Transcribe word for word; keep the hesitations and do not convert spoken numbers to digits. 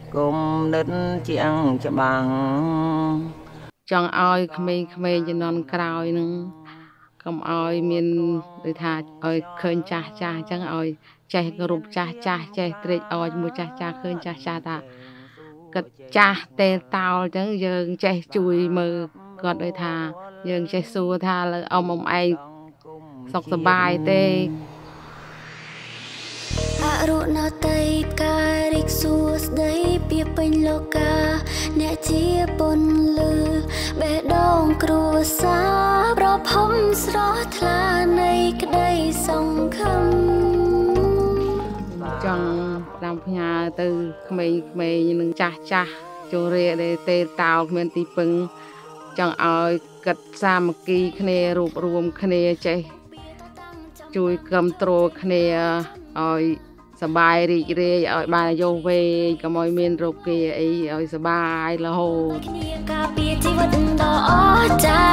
cùng đất chiang cho bằng chọn oi khmei khmei cho non cào nưng cầm oi miền để thà oi khơi cha cha chẳng oi chạy group cha cha chạy trade oi mua cha cha khơi cha cha ta cất cha tê tao chẳng dừng chạy chui mờ còn để thà dừng chạy xua thà là ông ông ai sọc sờ bài tê អរុណោទ័យផ្ការីកសួស្ដីពីពេញលោកាអ្នកជាបុណ្យលឺបេះដូងគ្រួសារប្រភពស្រស់ថ្លានៃក្តីសង្ឃឹមចង់តាមផ្ញើទៅក្មេងៗនឹងចាស់ចាស់ចូលរៀនទេតោគ្មានទីពឹងចង់ឲ្យគិតសាមគ្គីគ្នារួបរวมគ្នាចេះជួយគ្រប់គ្រងគ្នាឲ្យសបាយរីករាយឲ្យបានអាយុវែងកុំឲ្យមានរោគគាអីឲ្យសបាយរហូតគ្នាការពារជីវិតដ៏អស្ចារ្យ